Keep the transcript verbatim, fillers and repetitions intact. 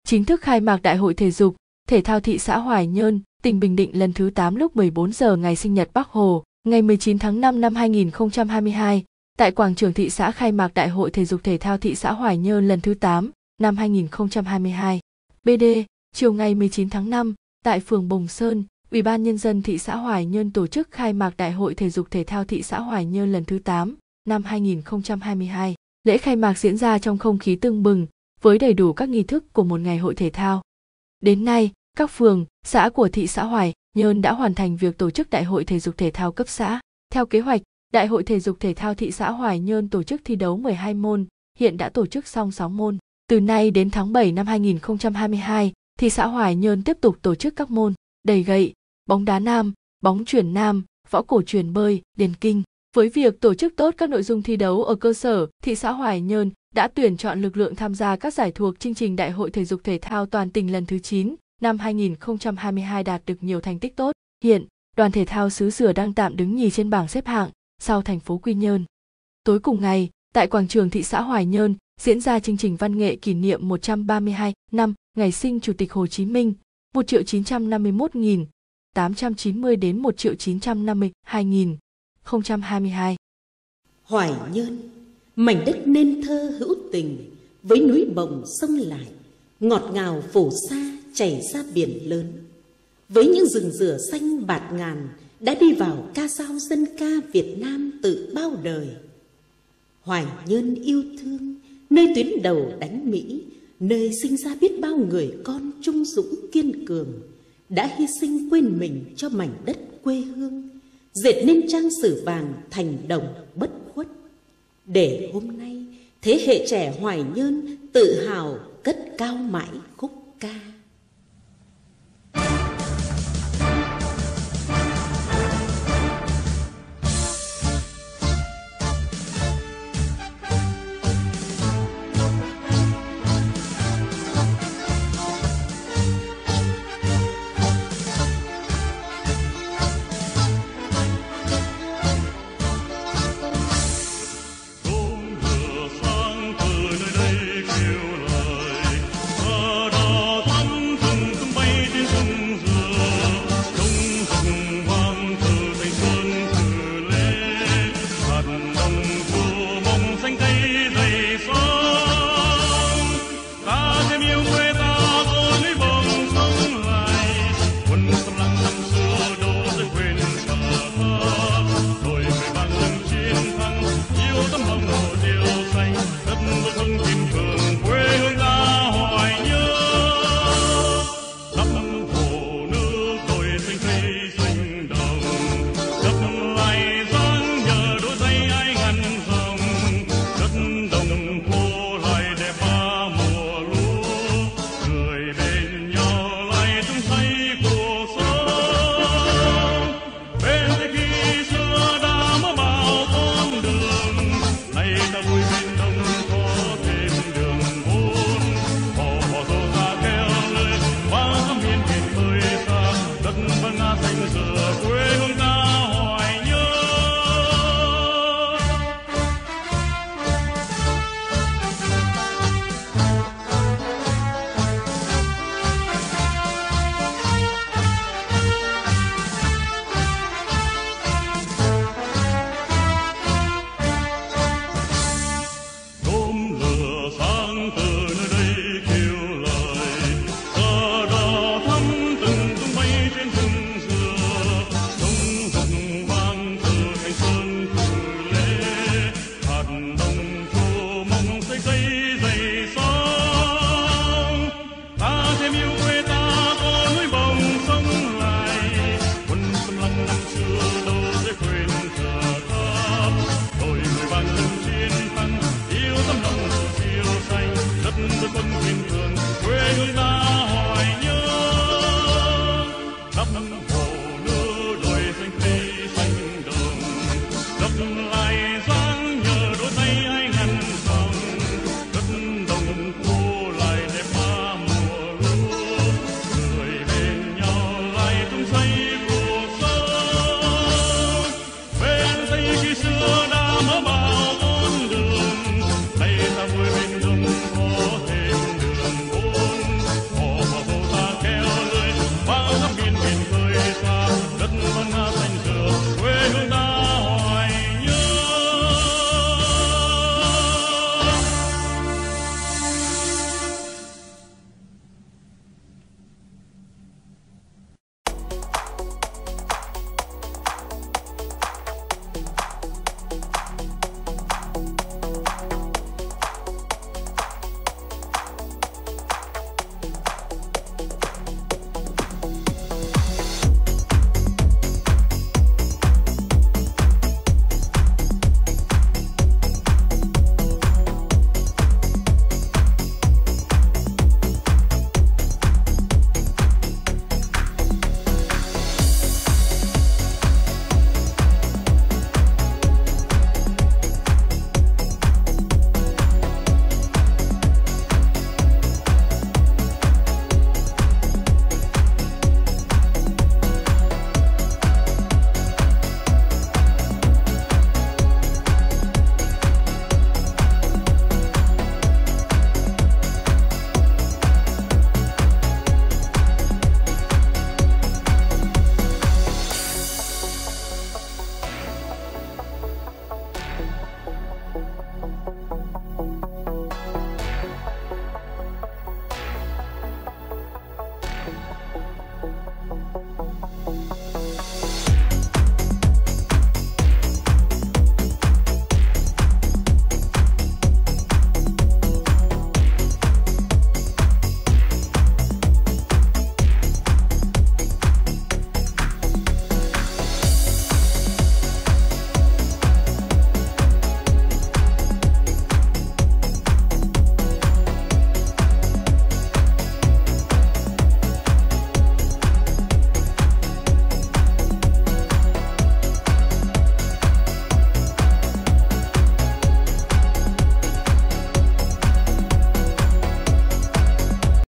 chính thức khai mạc Đại hội Thể dục, Thể thao thị xã Hoài Nhơn, tỉnh Bình Định lần thứ tám lúc mười bốn giờ ngày sinh nhật Bác Hồ, ngày mười chín tháng năm năm hai nghìn không trăm hai mươi hai, tại quảng trường thị xã khai mạc Đại hội Thể dục Thể thao thị xã Hoài Nhơn lần thứ tám năm hai nghìn không trăm hai mươi hai. bê đê, chiều ngày mười chín tháng năm, tại phường Bồng Sơn, Ủy ban Nhân dân thị xã Hoài Nhơn tổ chức khai mạc Đại hội Thể dục Thể thao thị xã Hoài Nhơn lần thứ tám năm hai nghìn không trăm hai mươi hai. Lễ khai mạc diễn ra trong không khí tưng bừng, với đầy đủ các nghi thức của một ngày hội thể thao. Đến nay, các phường, xã của thị xã Hoài Nhơn đã hoàn thành việc tổ chức Đại hội Thể dục Thể thao cấp xã. Theo kế hoạch, Đại hội Thể dục Thể thao thị xã Hoài Nhơn tổ chức thi đấu mười hai môn, hiện đã tổ chức xong sáu môn. Từ nay đến tháng bảy năm hai nghìn không trăm hai mươi hai, thị xã Hoài Nhơn tiếp tục tổ chức các môn đẩy gậy, bóng đá nam, bóng chuyền nam, võ cổ truyền, bơi, điền kinh. Với việc tổ chức tốt các nội dung thi đấu ở cơ sở, thị xã Hoài Nhơn đã tuyển chọn lực lượng tham gia các giải thuộc chương trình Đại hội Thể dục Thể thao toàn tỉnh lần thứ chín năm hai nghìn không trăm hai mươi hai đạt được nhiều thành tích tốt. Hiện, đoàn thể thao xứ Dừa đang tạm đứng nhì trên bảng xếp hạng, sau thành phố Quy Nhơn. Tối cùng ngày, tại quảng trường thị xã Hoài Nhơn diễn ra chương trình văn nghệ kỷ niệm một trăm ba mươi hai năm ngày sinh Chủ tịch Hồ Chí Minh, một triệu chín trăm năm mươi mốt nghìn tám trăm chín mươi đến một triệu chín trăm năm mươi hai nghìn không trăm hai mươi hai. Hoài Nhơn, mảnh đất nên thơ hữu tình, với núi Bồng sông Lại, ngọt ngào phù sa chảy ra biển lớn. Với những rừng dừa xanh bạt ngàn đã đi vào ca dao dân ca Việt Nam từ bao đời. Hoài Nhơn yêu thương, nơi tuyến đầu đánh Mỹ, nơi sinh ra biết bao người con trung dũng kiên cường, đã hy sinh quên mình cho mảnh đất quê hương, dệt nên trang sử vàng thành đồng bất khuất. Để hôm nay, thế hệ trẻ Hoài Nhơn tự hào cất cao mãi khúc ca.